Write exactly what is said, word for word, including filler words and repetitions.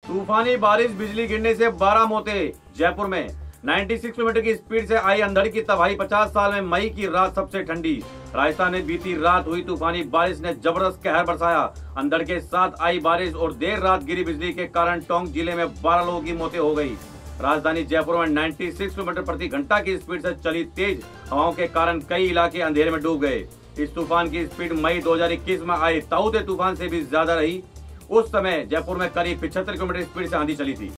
तूफानी बारिश, बिजली गिरने से बारह मौतें। जयपुर में छियानवे किलोमीटर की स्पीड से आई अंधड़ की तबाही। पचास साल में मई की रात सबसे ठंडी। राजस्थान में बीती रात हुई तूफानी बारिश ने जबरदस्त कहर बरसाया। अंधड़ के साथ आई बारिश और देर रात गिरी बिजली के कारण टोंक जिले में बारह लोगों की मौतें हो गई। राजधानी जयपुर में छियानवे किलोमीटर प्रति घंटा की स्पीड से चली तेज हवाओं के कारण कई इलाके अंधेरे में डूब गए। इस तूफान की स्पीड मई दो हज़ार इक्कीस में आए ताऊ ते तूफान से भी ज्यादा रही। उस समय जयपुर में करीब पचहत्तर किलोमीटर स्पीड से आंधी चली थी।